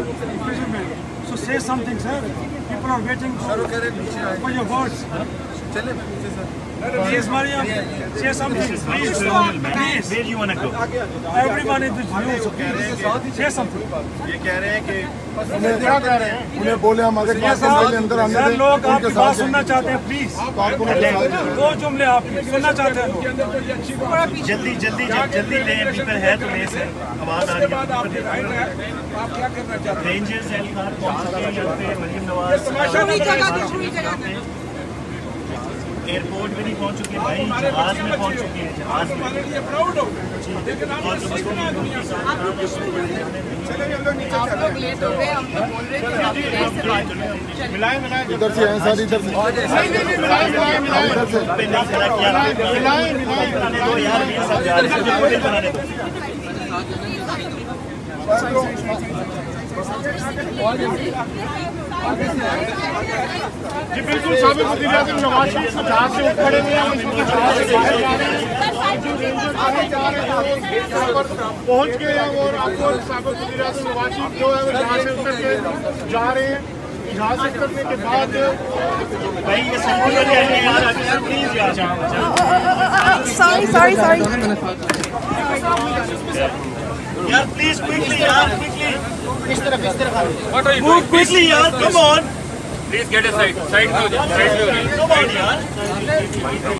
So say something, sir. People are waiting for your words. Please, Maryam, say something. Please, please. Where do you want to go? Everyone is with you, so please say something. ये कह रहे हैं कि क्या कह रहे हैं? उन्हें बोले हम आगे अंदर आने सर, लोग आपकी बात सुनना चाहते हैं, प्लीज। दो जुमले आपकी सुनना चाहते हैं लोग। जल्दी जल्दी जल्दी ले, पीपल है तो ले से आवाज आ रही है। रेंजर्स एहलकार पहुंच चुके हैं यहाँ पे। मरीम नवाज एयरपोर्ट में नहीं पहुंच चुके भाई, जहाज में पहुंच चुके हैं। जहाज में इधर से हैं सारी, इधर जी बिल्कुल साबित वज़ीर आज़म नवाज शरीफ जहाज से उठ खड़े हुए हैं, पहुंच गए हैं और आपको साबित वज़ीर आज़म नवाज शरीफ जो है वो जहाज से उतर के जा रहे हैं। जहाज से उतरने के बाद भाई ये प्लीज यार प्लीज क्विकली यार क्विकली move quickly यार, come on, please get a side पे हो जाए, come on यार।